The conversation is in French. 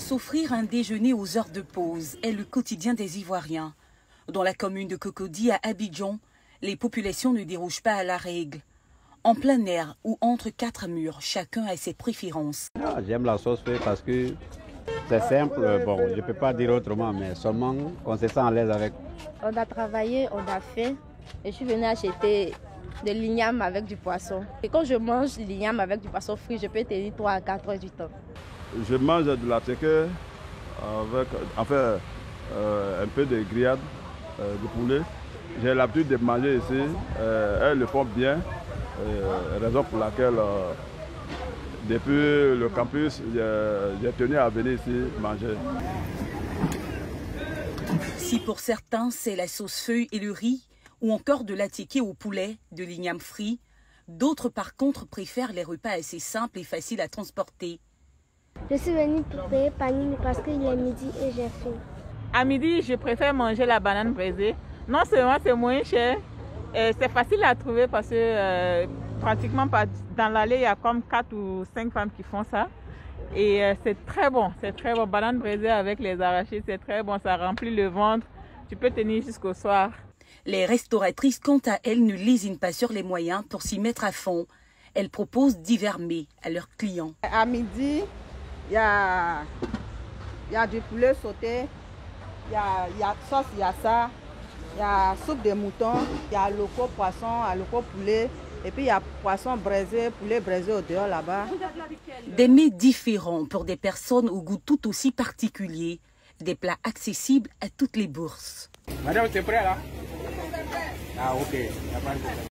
S'offrir un déjeuner aux heures de pause est le quotidien des Ivoiriens. Dans la commune de Cocody à Abidjan, les populations ne dérogent pas à la règle. En plein air ou entre quatre murs, chacun a ses préférences. J'aime la sauce feuille parce que c'est simple, bon, je ne peux pas dire autrement, mais seulement qu'on se sent à l'aise avec. On a travaillé, on a fait, et je suis venue acheter de l'igname avec du poisson. Et quand je mange l'igname avec du poisson frit, je peux tenir 3 à 4 heures du temps. Je mange de la tequée avec un peu de grillade de poulet. J'ai l'habitude de manger ici, elles le font bien, raison pour laquelle depuis le campus, j'ai tenu à venir ici manger. Si pour certains c'est la sauce feuille et le riz, ou encore de l'attiqué au poulet, de l'igname frit, d'autres par contre préfèrent les repas assez simples et faciles à transporter. Je suis venue pour payer Panini parce qu'il est midi et j'ai faim. À midi, je préfère manger la banane braisée. Non seulement c'est moins cher, c'est facile à trouver parce que pratiquement dans l'allée, il y a comme 4 ou 5 femmes qui font ça. Et c'est très bon, c'est très bon. Banane braisée avec les arachides, c'est très bon, ça remplit le ventre. Tu peux tenir jusqu'au soir. Les restauratrices, quant à elles, ne lésinent pas sur les moyens pour s'y mettre à fond. Elles proposent divers mets à leurs clients. À midi, il y a du poulet sauté, il y a sauce, il y a ça, il y a soupe de mouton, il y a loco poisson, il y a loco poulet, et puis il y a poisson braisé, poulet braisé au dehors là-bas. Des mets différents pour des personnes au goût tout aussi particulier. Des plats accessibles à toutes les bourses. Madame, c'est prêt là? Ah ok.